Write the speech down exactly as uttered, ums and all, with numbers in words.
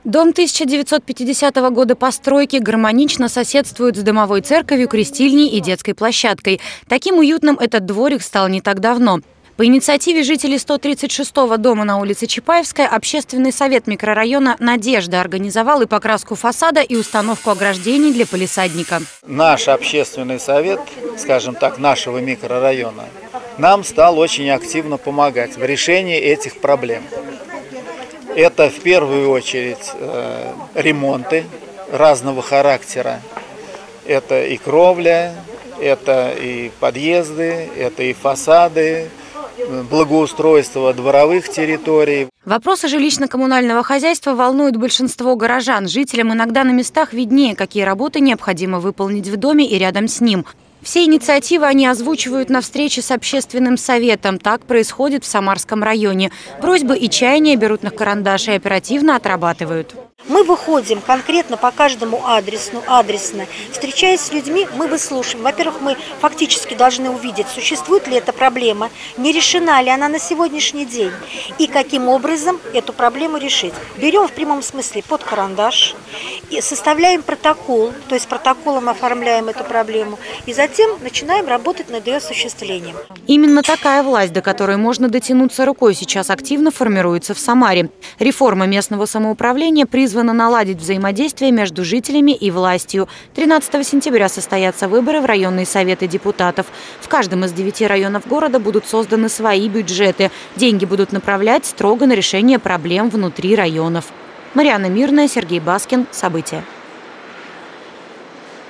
Дом тысяча девятьсот пятидесятого года постройки гармонично соседствует с домовой церковью, крестильней и детской площадкой. Таким уютным этот дворик стал не так давно. По инициативе жителей сто тридцать шестого дома на улице Чапаевская общественный совет микрорайона «Надежда» организовал и покраску фасада, и установку ограждений для палисадника. Наш общественный совет, скажем так, нашего микрорайона, нам стал очень активно помогать в решении этих проблем. Это в первую очередь э, ремонты разного характера. Это и кровля, это и подъезды, это и фасады, благоустройство дворовых территорий. Вопросы жилищно-коммунального хозяйства волнуют большинство горожан. Жителям иногда на местах виднее, какие работы необходимо выполнить в доме и рядом с ним. Все инициативы они озвучивают на встрече с общественным советом. Так происходит в Самарском районе. Просьбы и чаяния берут на карандаш и оперативно отрабатывают. Мы выходим конкретно по каждому адресу, адресно. Встречаясь с людьми, мы выслушиваем. Во-первых, мы фактически должны увидеть, существует ли эта проблема, не решена ли она на сегодняшний день и каким образом эту проблему решить. Берем в прямом смысле под карандаш, и составляем протокол, то есть протоколом оформляем эту проблему, и затем начинаем работать над ее осуществлением. Именно такая власть, до которой можно дотянуться рукой, сейчас активно формируется в Самаре. Реформа местного самоуправления призвана наладить взаимодействие между жителями и властью. тринадцатого сентября состоятся выборы в районные советы депутатов. В каждом из девяти районов города будут созданы свои бюджеты. Деньги будут направлять строго на решение проблем внутри районов. Марьяна Мирная, Сергей Баскин. События.